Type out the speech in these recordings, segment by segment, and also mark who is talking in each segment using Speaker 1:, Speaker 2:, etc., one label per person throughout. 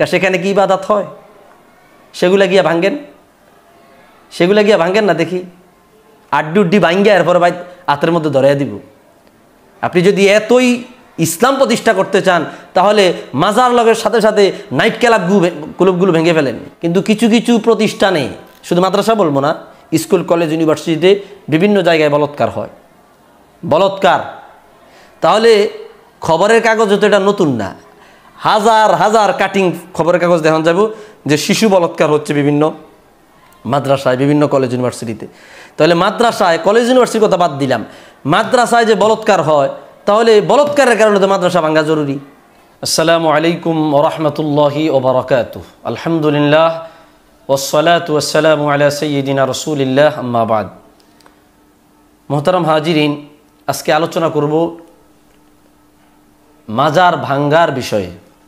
Speaker 1: সেখানে কি ইবাদত হয়? সেগুলা গিয়া ভাঙ্গেন না দেখি। আড্ডি ভাঙ্গিয়া এরপরে ভাই হাতের মধ্যে ধরাইয়া দিব। আপনি যদি এতই ইসলাম প্রতিষ্ঠা করতে চান তাহলে মাজার লগের সাথে সাথে নাইট ক্লাবগুলো ভেঙে ফেলেন। কিন্তু কিছু কিছু প্রতিষ্ঠানে, শুধু মাদ্রাসা বলবো না, স্কুল, কলেজ, ইউনিভার্সিটিতে বিভিন্ন জায়গায় বলৎকার হয়। তাহলে খবরের কাগজ তো এটা নতুন না, হাজার হাজার কাটিং খবরের কাগজ দেখানো যাব যে শিশু বলৎকার হচ্ছে বিভিন্ন মাদ্রাসায়, বিভিন্ন কলেজ, ইউনিভার্সিটিতে। তাহলে মাদ্রাসায়, কলেজ, ইউনিভার্সিটির কথা বাদ দিলাম, মাদ্রাসায় যে বলৎকার হয়, তাহলে বলৎকারের কারণে তো মাদ্রাসা ভাঙ্গা জরুরি। আসসালামু আলাইকুম ওয়া রাহমাতুল্লাহি ওয়া বারাকাতুহু। আলহামদুলিল্লাহ ওয়াসসালাতু ওয়াসসালামু আলা সাইয়্যিদিনা রাসূলিল্লাহ, আম্মা বাদ। মুহতারাম হাজিরিন, আজকে আলোচনা করব মাজার ভাঙ্গার বিষয়ে।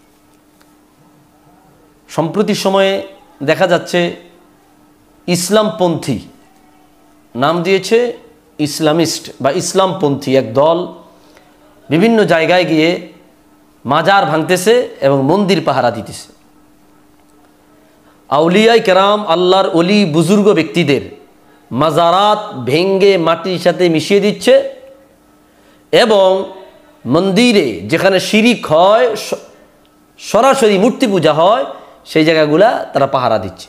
Speaker 1: সম্প্রতি সময়ে দেখা যাচ্ছে ইসলামপন্থী, নাম দিয়েছে ইসলামিস্ট বা ইসলামপন্থী এক দল, বিভিন্ন জায়গায় গিয়ে মাজার ভাঙতেছে এবং মন্দির পাহারা দিতেছে। আউলিয়াই কেরাম, আল্লাহর অলি বুজুর্গ ব্যক্তিদের মাজারাত ভেঙ্গে মাটির সাথে মিশিয়ে দিচ্ছে এবং মন্দিরে যেখানে শিরিক হয়, সরাসরি মূর্তি পূজা হয়, সেই জায়গাগুলা তারা পাহারা দিচ্ছে।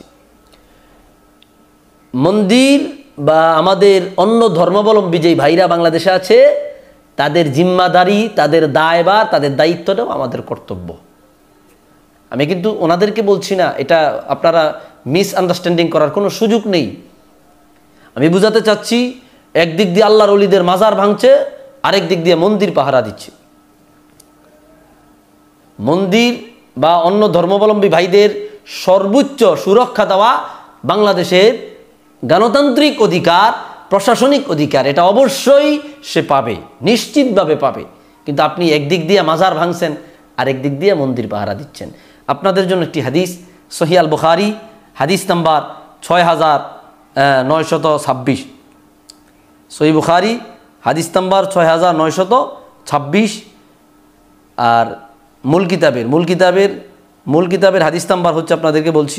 Speaker 1: মন্দির বা আমাদের অন্য ধর্মাবলম্বী যেই ভাইরা বাংলাদেশে আছে, তাদের জিম্মাদারি, তাদের দায়ভার, তাদের দায়িত্বটাও আমাদের কর্তব্য। আমি কিন্তু ওনাদেরকে বলছি না, এটা আপনারা মিসআন্ডারস্ট্যান্ডিং করার কোনো সুযোগ নেই। আমি বুঝাতে চাচ্ছি, একদিক দিয়ে আল্লাহর ওলিদের মাজার ভাঙছে, আরেক দিক দিয়ে মন্দির পাহারা দিচ্ছে। মন্দির বা অন্য ধর্মাবলম্বী ভাইদের সর্বোচ্চ সুরক্ষা দেওয়া বাংলাদেশের গণতান্ত্রিক অধিকার, প্রশাসনিক অধিকার, এটা অবশ্যই সে পাবে, নিশ্চিতভাবে পাবে। কিন্তু আপনি একদিক দিয়ে মাজার ভাঙছেন, আরেক দিক দিয়ে মন্দির পাহারা দিচ্ছেন। আপনাদের জন্য একটি হাদিস, সহিহ আল বুখারী, হাদিস নাম্বার 6926। সহিহ বুখারী হাদিস নাম্বার 6926। আর মূল কিতাবের হাদিস নাম্বার হচ্ছে, আপনাদেরকে বলছি,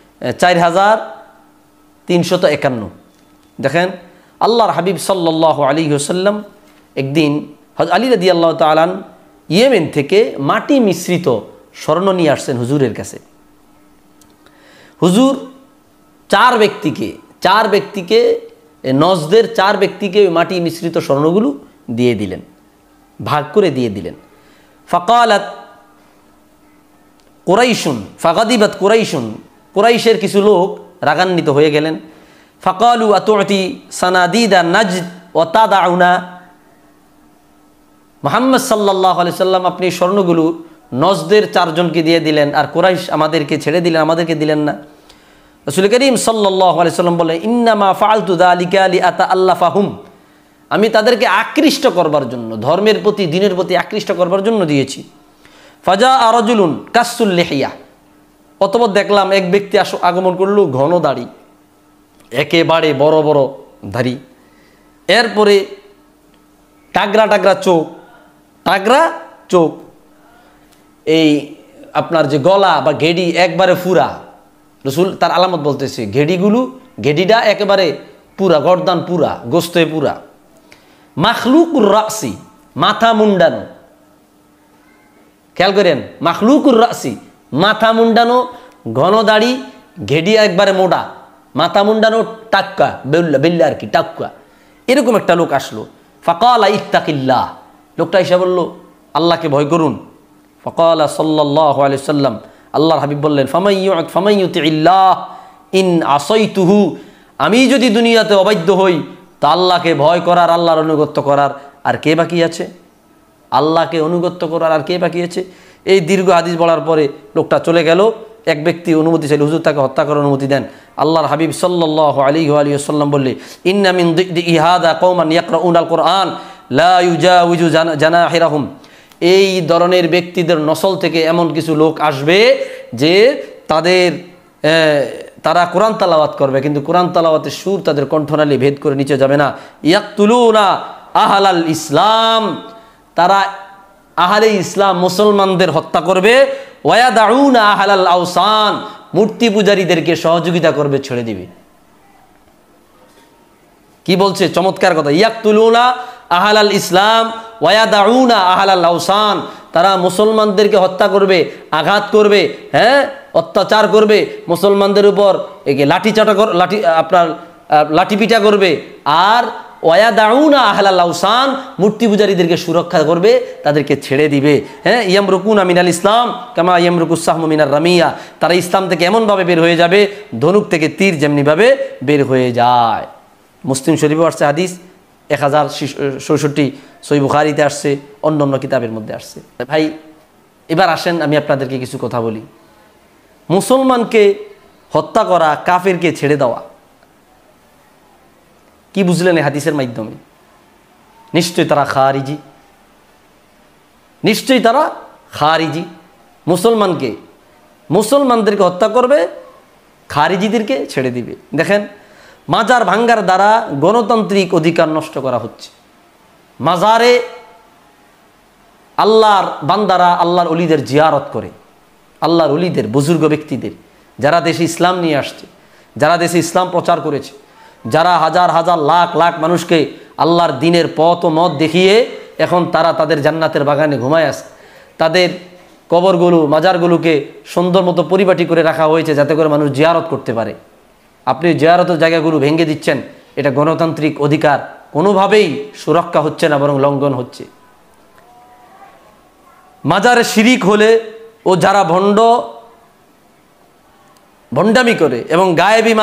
Speaker 1: 4351। দেখেন, আল্লাহর হাবিব সাল্লাল্লাহু আলাইহি ওয়াসাল্লাম একদিন হযরত আলী রাদিয়াল্লাহু তাআলা ইয়েমেন থেকে মাটি মিশ্রিত স্বর্ণ নিয়ে আসছেন হুজুরের কাছে। হুজুর চার ব্যক্তিকে নজদের 4 ব্যক্তিকে মাটি মিশ্রিত স্বর্ণগুলো দিয়ে দিলেন, ভাগ করে দিয়ে দিলেন। ফাকালাত কুরাইশুন ফাগাদিবাত কুরাইশুন, কুরাইশের কিছু লোক রাগান্বিত হয়ে গেলেন। ফাকালু আতুতি সানাদিদা নাজদ ওয়া তাদাউনা, মুহাম্মদ সাল্লাল্লাহু আলাইহি সাল্লাম আপনি স্বর্ণগুলো নজদের 4 জনকে দিয়ে দিলেন, আর কুরাইশ আমাদেরকে ছেড়ে দিলেন, আমাদেরকে দিলেন না। রাসূল করিম সাল্লাল্লাহু আলাইহি সাল্লাম বলেন, ইন্নামা ফাআলতু যালিকা লিআতাআল্লাফাহুম, আমি তাদেরকে আকৃষ্ট করবার জন্য, ধর্মের প্রতি, দ্বীনের প্রতি আকৃষ্ট করবার জন্য দিয়েছি। ফাজা রাজুলুন কাসসুল লিহিয়া, অতঃপর দেখলাম এক ব্যক্তি আগমন করল, ঘন দাড়ি, একেবারে বড় বড় দাড়ি, এরপরে টাগরা চোখ, এই আপনার যে গলা বা ঘেডি একবারে পুরা। রসুল তার আলামত বলতেছে, ঘেডিটা একেবারে পুরা, গর্দান পুরা, গোস্তে পুরা। মাখলুকুর রাসি, মাথা মুন্ডানো, খেয়াল করেন, মাখলুকুর রাসি, মাথা মুন্ডানো, ঘন দাড়ি, ঘেডি একবারে মোটা, মাথা মুন্ডানো, টাক্কা, বেল্লা আর কি, টাক্কা, এরকম একটা লোক আসলো। ফাকালা ইত্তাকিল্লাহ, লোকটা এসে বলল, আল্লাহকে ভয় করুন। ফাকালা সাল্লাল্লাহু আলাইহি সাল্লাম, আল্লাহর হাবিব বললেন, ফামাইয়ুতিল্লাহ ইন আসাইতুহু, আমি যদি দুনিয়াতে অবাধ্য হই, তা আল্লাহকে ভয় করার, আল্লাহর অনুগত্য করার আর কে বাকি আছে? আল্লাহকে অনুগত্য করার আর কে বাকি আছে? এই দীর্ঘ হাদিস বলার পরে লোকটা চলে গেল। এক ব্যক্তি অনুমতি চাইল, হুজুর তাকে হত্যা করার অনুমতি দেন। আল্লাহর হাবিব সাল্লাল্লাহু আলাইহি ওয়া সাল্লাম বললে, ইন্না মিন ইহাদা কওমান ইয়াকরাউনাল কুরআন লা ইউজাউযু জানাহিরাহুম, এই ধরনের ব্যক্তিদের নসল থেকে এমন কিছু লোক আসবে যে তারা কোরআন তালাওয়াত করবে, কিন্তু কোরআন তালাওয়াতের সুর তাদের কণ্ঠনালী ভেদ করে নিচে যাবে না। ইয়াকতুলুনা আহলাল ইসলাম, তারা আহলে ইসলাম মুসলমানদের হত্যা করবে। ওয়ায়াদাউনা আহলাল আওসান, মূর্তি পূজারীদেরকে সহযোগিতা করবে, ছেড়ে দিবে। কি বলছে চমৎকার কথা, ইয়াকতুলুনা আহলাল ইসলাম ওয়ায়াদাউনা আহলাল আওসান, তারা মুসলমানদেরকে হত্যা করবে, আঘাত করবে, হ্যাঁ, অত্যাচার করবে, মুসলমানদের উপর লাঠি পিটা করবে, আর ওয়ায়াদাউনা আহলাল আওসান, মূর্তি পূজারীদেরকে সুরক্ষা করবে, তাদেরকে ছেড়ে দিবে। হ্যাঁ, ইয়ামরুকুনা মিনাল ইসলাম কামা ইয়ামরুকুস সাহমু মিনার রামিয়া, তারা ইসলাম থেকে এমনভাবে বের হয়ে যাবে ধনুক থেকে তীর যেমনিভাবে বের হয়ে যায়। মুসলিম শরীফে আসছে হাদিস 1066, সহিহ বুখারীতে আসছে, অন্য অন্য কিতাবের মধ্যে আসছে। ভাই এবার আসেন আমি আপনাদেরকে কিছু কথা বলি। মুসলমানকে হত্যা করা, কাফেরকে ছেড়ে দেওয়া, কি বুঝলেন এই হাদিসের মাধ্যমে? নিশ্চয়ই তারা খারিজি, নিশ্চয়ই তারা খারিজি। মুসলমানদেরকে হত্যা করবে, খারিজিদেরকে ছেড়ে দিবে। দেখেন, মাজার ভাঙ্গার দ্বারা গণতান্ত্রিক অধিকার নষ্ট করা হচ্ছে। মাজারে আল্লাহর বান্দারা আল্লাহর ওলিদের জিয়ারত করে, আল্লাহর ওলিদের, বুজুর্গ ব্যক্তিদের, যারা দেশে ইসলাম নিয়ে আসছে, যারা দেশে ইসলাম প্রচার করেছে, যারা হাজার হাজার লাখ লাখ মানুষকে আল্লাহর দিনের পথ ও মত দেখিয়ে এখন তারা তাদের জান্নাতের বাগানে ঘুমায় আছে। তাদের কবরগুলো, মাজারগুলোকে সুন্দর মতো পরিপাটি করে রাখা হয়েছে যাতে করে মানুষ জিয়ারত করতে পারে। আপনি জিয়ারতের জায়গাগুলো ভেঙে দিচ্ছেন, এটা গণতান্ত্রিক অধিকার কোনোভাবেই সুরক্ষা হচ্ছে না, বরং লঙ্ঘন হচ্ছে। মাজারে শিরিক হলে ও যারা ভণ্ডামি করে এবং গায়েবী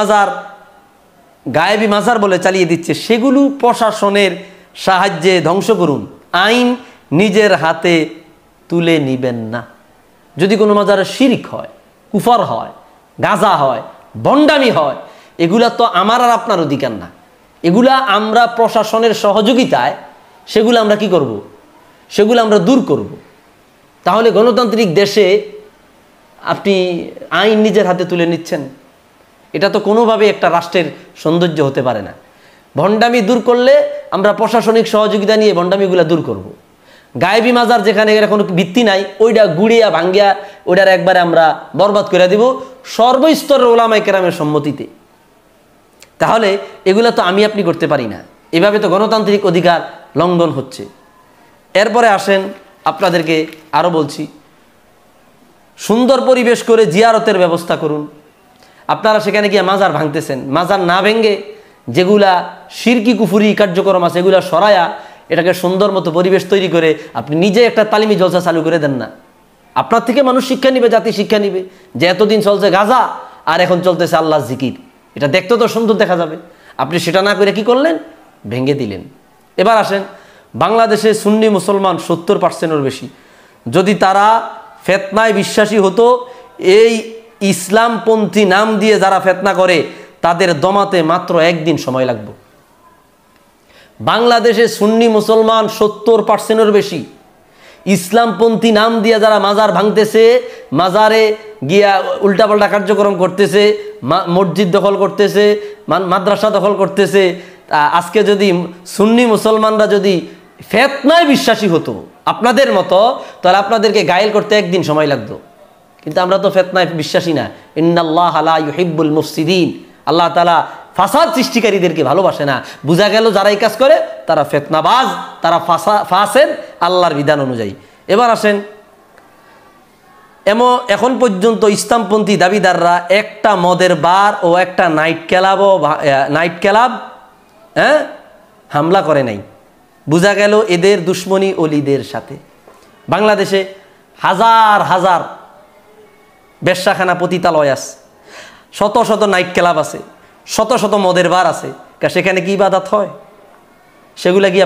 Speaker 1: মাজার বলে চালিয়ে দিচ্ছে, সেগুলো প্রশাসনের সাহায্যে ধ্বংস করুন, আইন নিজের হাতে তুলে নিবেন না। যদি কোনো মাজারে শিরিক হয়, কুফর হয়, গাঁজা হয়, ভণ্ডামি হয়, এগুলা তো আমার আর আপনার অধিকার না। এগুলা আমরা প্রশাসনের সহযোগিতায় সেগুলো আমরা কি করব? সেগুলো আমরা দূর করব। তাহলে গণতান্ত্রিক দেশে আপনি আইন নিজের হাতে তুলে নিচ্ছেন, এটা তো কোনোভাবে একটা রাষ্ট্রের সৌন্দর্য হতে পারে না। ভণ্ডামি দূর করলে আমরা প্রশাসনিক সহযোগিতা নিয়ে ভণ্ডামিগুলা দূর করব। গায়েবী মাজার যেখানে এর কোনো ভিত্তি নাই, ওইটা গুড়িয়া ভাঙ্গিয়া ওইটার একবারে আমরা বরবাদ করে দিব সর্বস্তরের ওলামায়ে কেরামের সম্মতিতে। তাহলে এগুলা তো আমি আপনি করতে পারি না, এভাবে তো গণতান্ত্রিক অধিকার লঙ্ঘন হচ্ছে। এরপরে আসেন, আপনাদেরকে আরও বলছি, সুন্দর পরিবেশ করে জিয়ারতের ব্যবস্থা করুন। আপনারা সেখানে গিয়ে মাজার ভাঙতেছেন, মাজার না ভেঙ্গে যেগুলা শিরকি কুফুরি কার্যক্রম আছে এগুলা সরায়া এটাকে সুন্দর মতো পরিবেশ তৈরি করে আপনি নিজে একটা তালিমি জলসা চালু করে দেন না। আপনার থেকে মানুষ শিক্ষা নিবে, জাতি শিক্ষা নিবে যে এতদিন চলছে গাজা আর এখন চলতেছে আল্লাহর জিকির, এটা দেখতে তো সুন্দর দেখা যাবে। আপনি সেটা না করে কি করলেন? ভেঙে দিলেন। এবার আসেন, বাংলাদেশে সুন্নি মুসলমান 70%-এর বেশি। যদি তারা ফেতনায় বিশ্বাসী হতো, এই ইসলামপন্থী নাম দিয়ে যারা ফেতনা করে তাদের দমাতে মাত্র একদিন সময় লাগবে। বাংলাদেশে সুন্নি মুসলমান 70%-এর বেশি। ইসলামপন্থী নাম দিয়ে যারা মাজার ভাঙতেছে, মাজারে গিয়া উল্টাপাল্টা কার্যক্রম করতেছে, মসজিদ দখল করতেছে, মাদ্রাসা দখল করতেছে, আজকে যদি সুন্নি মুসলমানরা যদি ফেতনায় বিশ্বাসী হতো আপনাদের মতো, তাহলে আপনাদেরকে গায়েল করতে একদিন সময় লাগতো। কিন্তু আমরা তো ফেতনায় বিশ্বাসী না। ইন্নাল্লাহ লা ইউহিব্বুল মুফসিদিন, আল্লাহ তাআলা ফাসাদ সৃষ্টিকারীদেরকে ভালোবাসে না। বোঝা গেল যারা এই কাজ করে তারা ফেতনাবাজ, তারা ফাসেদ আল্লাহর বিধান অনুযায়ী। এবার আসেন, এখন পর্যন্ত ইসলামপন্থী দাবিদাররা একটা মদের বার ও একটা নাইট ক্লাব হামলা করে নাই। বোঝা গেল এদের দুশ্মনী অলিদের সাথে। বাংলাদেশে হাজার হাজার বেশ্যাখানা, পতিতালয় আছে, শত শত নাইট ক্লাব আছে, শত শত মদের বার আছে। সেখানে কি ইবাদত হয়? সেগুলা গিয়া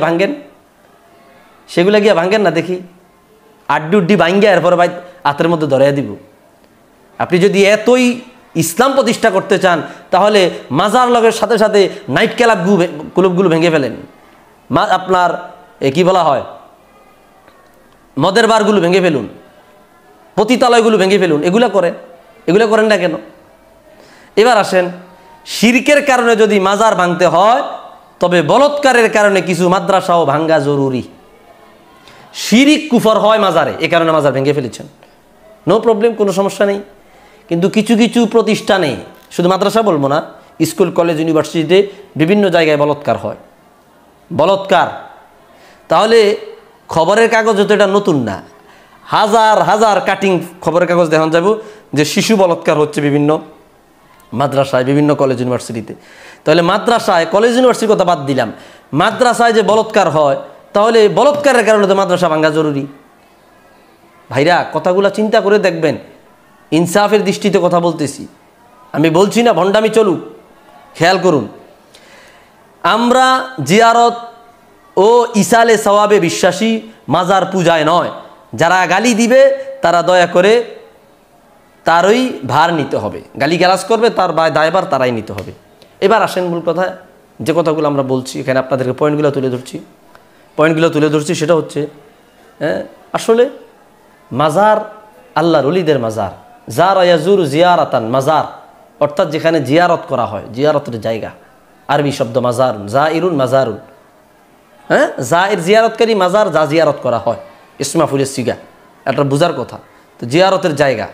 Speaker 1: ভাঙ্গেন না দেখি। আড্ডি ভাঙ্গিয়া এরপরে ভাই হাতের মধ্যে ধরাইয়া দিব। আপনি যদি এতই ইসলাম প্রতিষ্ঠা করতে চান তাহলে মাজার লগের সাথে সাথে নাইট ক্লাবগুলো ভেঙে ফেলেন। আপনার কি বলা হয়, মদের বারগুলো ভেঙে ফেলুন, পতিতালয়গুলো ভেঙে ফেলুন। এগুলো করেন না কেন? এবার আসেন, শিরকের কারণে যদি মাজার ভাঙতে হয় তবে বলৎকারের কারণে কিছু মাদ্রাসাও ভাঙ্গা জরুরি। শিরিক কুফর হয় মাজারে, এ কারণে মাজার ভেঙে ফেলেছেন। নো প্রবলেম, কোনো সমস্যা নেই। কিন্তু কিছু কিছু প্রতিষ্ঠানে, শুধু মাদ্রাসা বলবো না, স্কুল কলেজ ইউনিভার্সিটিতে বিভিন্ন জায়গায় বলাৎকার হয়, বলাৎকার। তাহলে খবরের কাগজে তো এটা নতুন না, হাজার হাজার কাটিং খবরের কাগজ দেখানো যাব যে শিশু বলাৎকার হচ্ছে বিভিন্ন মাদ্রাসায়, বিভিন্ন কলেজ ইউনিভার্সিটিতে। তাহলে মাদ্রাসায়, কলেজ ইউনিভার্সিটির কথা বাদ দিলাম, মাদ্রাসায় যে বলাৎকার হয়, তাহলে বলাৎকারের কারণে তো মাদ্রাসা ভাঙা জরুরি। ভাইরা, কথাগুলো চিন্তা করে দেখবেন, ইনসাফের দৃষ্টিতে কথা বলতেছি, আমি বলছি না ভণ্ডামি চলুক। খেয়াল করুন, আমরা জিয়ারত ও ইসালে সওয়াবে বিশ্বাসী, মাজার পূজায় নয়। যারা গালি দিবে তারা দয়া করে তারই ভার নিতে হবে, গালি গালাজ করবে তার দায়ভার তারাই নিতে হবে। এবার আসেন মূল কথা, যে কথাগুলো আমরা বলছি এখানে আপনাদেরকে পয়েন্টগুলো তুলে ধরছি, সেটা হচ্ছে আসলে মাজার আল্লাহর ওলিদের মাজার, যার ইয়াজুর জিয়ারাতান, মাজার অর্থাৎ যেখানে জিয়ারত করা হয়, জিয়ারতের জায়গা, আরবি শব্দ মাজারুন, জাইরুন মাজারুন, জায়ের জিয়ারতকারী, মাজার যা জিয়ারত করা হয়, ইসমা ফুলের সিগা, একটা বোঝার কথা। তো জিয়ারতের জায়গা,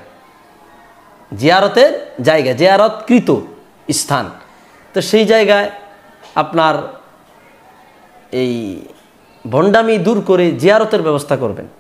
Speaker 1: জিয়ারতকৃত স্থান। তো সেই জায়গায় আপনার এই ভণ্ডামি দূর করে জিয়ারতের ব্যবস্থা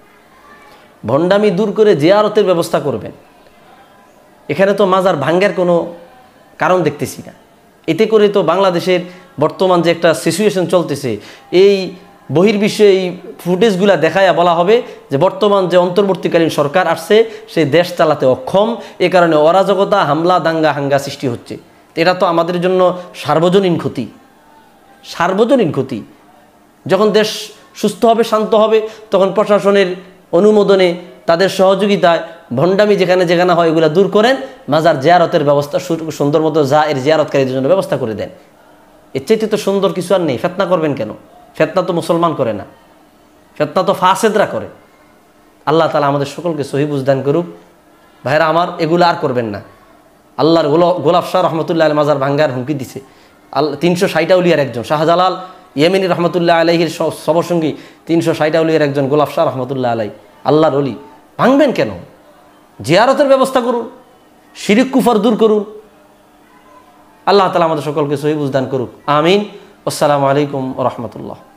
Speaker 1: করবেন, এখানে তো মাজার ভাঙ্গার কোনো কারণ দেখতেছি না। এতে করে তো বাংলাদেশের বর্তমান যে একটা সিচুয়েশন চলতেছে, এই বহির্বিশ্বে এই ফুটেজগুলা দেখায়া বলা হবে যে বর্তমান যে অন্তর্বর্তীকালীন সরকার আসছে সে দেশ চালাতে অক্ষম, এ কারণে অরাজকতা, হামলা, দাঙ্গা হাঙ্গা সৃষ্টি হচ্ছে। এটা তো আমাদের জন্য সার্বজনীন ক্ষতি। যখন দেশ সুস্থ হবে, শান্ত হবে, তখন প্রশাসনের অনুমোদনে, তাদের সহযোগিতায় ভণ্ডামি যেখানে যেখানে হয় এগুলো দূর করেন, মাজার জিয়ারতের ব্যবস্থা সুন্দর মতো এর জিয়ারতকারীদের জন্য ব্যবস্থা করে দেন। এর চাইতে তো সুন্দর কিছু আর নেই। ফেতনা করবেন কেন? ফেতনা তো মুসলমান করে না, ফেতনা তো ফাসেদরা করে। আল্লাহ তাআলা আমাদের সকলকে সহি বুঝ দান করুক। ভাইরা আমার, এগুলো আর করবেন না। আল্লাহর গোলাপ শাহ রহমতুল্লাহ আলাইহি মাজার ভাঙ্গার হুমকি দিছে 360 আউলিয়ার একজন, শাহজালাল ইয়েমেনি রহমতুল্লাহ আলাইহির সবসঙ্গী 360 আউলিয়ার একজন গোলাপ শাহ রহমতুল্লাহ আলাইহি, আল্লাহর ওলি। ভাঙবেন কেন? জিয়ারতের ব্যবস্থা করুন, শিরিক কুফর দূর করুন। আল্লাহ তাআলা আমাদের সকলকে সহি বুঝ দান করুক। আমিন। আসসালামু আলাইকুম ওয়া রাহমাতুল্লাহ।